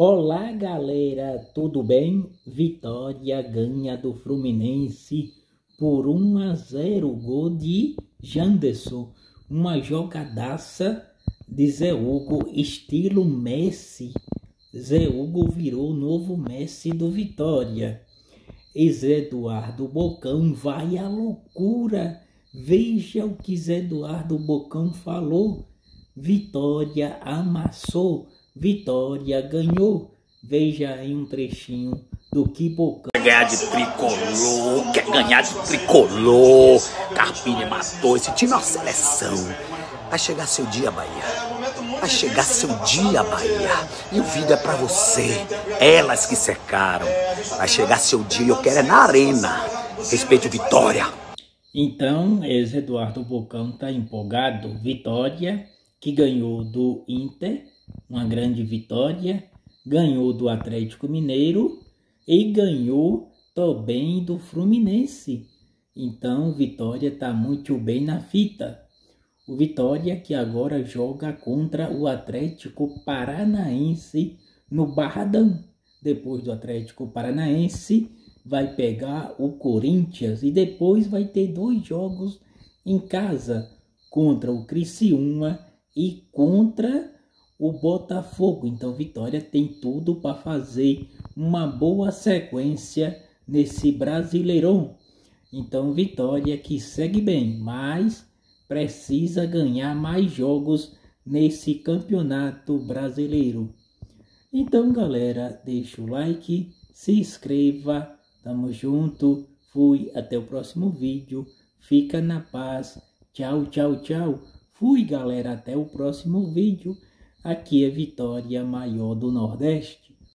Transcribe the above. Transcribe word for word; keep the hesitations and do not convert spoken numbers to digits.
Olá galera, tudo bem? Vitória ganha do Fluminense por um a zero, gol de Janderson, uma jogadaça de Zé Hugo, estilo Messi. Zé Hugo virou o novo Messi do Vitória. E Zé Eduardo Bocão vai à loucura. Veja o que Zé Eduardo Bocão falou. Vitória amassou, Vitória ganhou. Veja aí um trechinho do que Bocão... Quer ganhar de tricolor, quer ganhar de tricolor. Carpini matou, esse time é uma seleção. Vai chegar seu dia, Bahia. Vai chegar seu dia, Bahia. E o vídeo é pra você. Elas que secaram. Vai chegar seu dia e eu quero é na arena. Respeite o Vitória. Então, esse Eduardo Bocão tá empolgado. Vitória, que ganhou do Inter, uma grande vitória. Ganhou do Atlético Mineiro e ganhou também do Fluminense. Então, Vitória tá muito bem na fita. O Vitória que agora joga contra o Atlético Paranaense no Barradão. Depois do Atlético Paranaense, vai pegar o Corinthians e depois vai ter dois jogos em casa contra o Criciúma e contra o Botafogo. Então Vitória tem tudo para fazer uma boa sequência nesse Brasileirão. Então Vitória que segue bem, mas precisa ganhar mais jogos nesse campeonato brasileiro. Então galera, deixa o like, se inscreva, tamo junto, fui, até o próximo vídeo, fica na paz, tchau, tchau, tchau, fui galera, até o próximo vídeo, aqui é Vitória Maior do Nordeste.